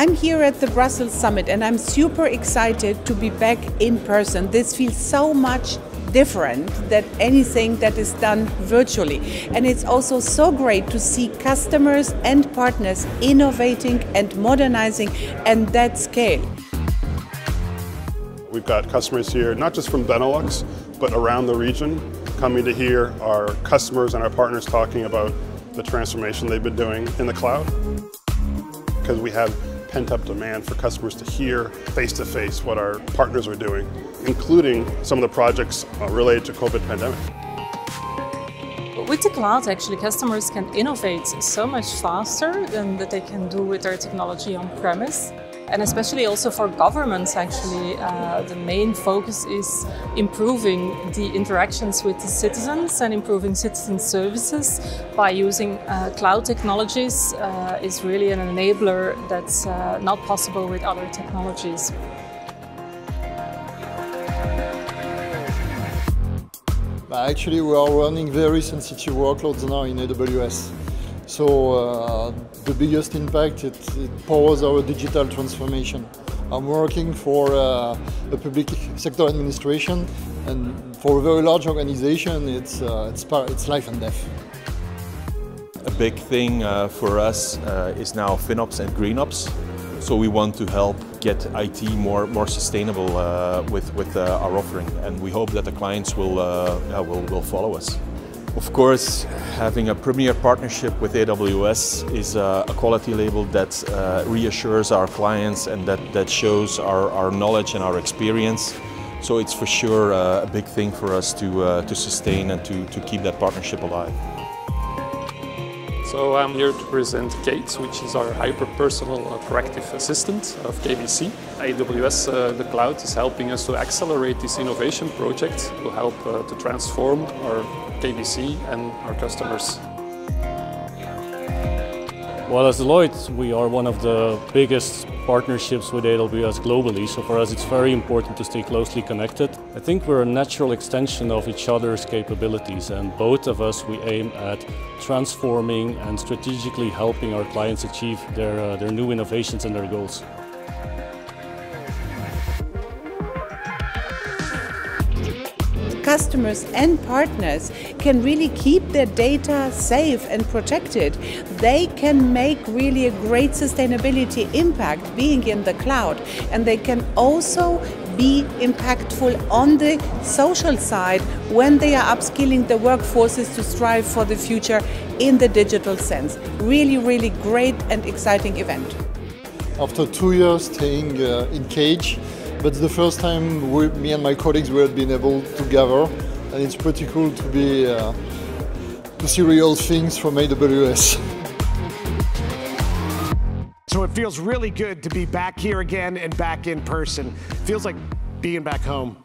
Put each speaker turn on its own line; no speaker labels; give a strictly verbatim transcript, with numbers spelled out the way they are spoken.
I'm here at the Brussels Summit and I'm super excited to be back in person. This feels so much different than anything that is done virtually. And it's also so great to see customers and partners innovating and modernizing at that scale.
We've got customers here, not just from Benelux, but around the region, coming to hear our customers and our partners talking about the transformation they've been doing in the cloud. Because we have pent-up demand for customers to hear face-to-face what our partners are doing, including some of the projects related to COVID pandemic.
With the cloud, actually, customers can innovate so much faster than that they can do with their technology on-premise. And especially also for governments, actually, uh, the main focus is improving the interactions with the citizens and improving citizen services by using uh, cloud technologies uh, is really an enabler that's uh, not possible with other technologies.
Actually, we are running very sensitive workloads now in A W S. So uh, the biggest impact, it, it powers our digital transformation. I'm working for uh, a public sector administration, and for a very large organization, it's, uh, it's, it's life and death.
A big thing uh, for us uh, is now FinOps and GreenOps. So we want to help get I T more, more sustainable uh, with, with uh, our offering, and we hope that the clients will, uh, yeah, will, will follow us. Of course, having a premier partnership with A W S is a quality label that uh, reassures our clients and that, that shows our, our knowledge and our experience. So it's for sure uh, a big thing for us to, uh, to sustain and to, to keep that partnership alive.
So I'm here to present Kate, which is our hyper-personal uh, proactive assistant of K B C. A W S, uh, the cloud, is helping us to accelerate this innovation project to help uh, to transform our K B C and our customers.
Well, as Deloitte, we are one of the biggest partnerships with A W S globally, so for us it's very important to stay closely connected. I think we're a natural extension of each other's capabilities, and both of us, we aim at transforming and strategically helping our clients achieve their, uh, their new innovations and their goals.
Customers and partners can really keep their data safe and protected. They can make really a great sustainability impact being in the cloud, and they can also be impactful on the social side when they are upskilling the workforces to strive for the future in the digital sense. Really, really great and exciting event.
After two years staying uh, in cage, but the first time we, me and my colleagues we had been able to gather, and it's pretty cool to be uh, to see real things from A W S.
So it feels really good to be back here again and back in person. Feels like being back home.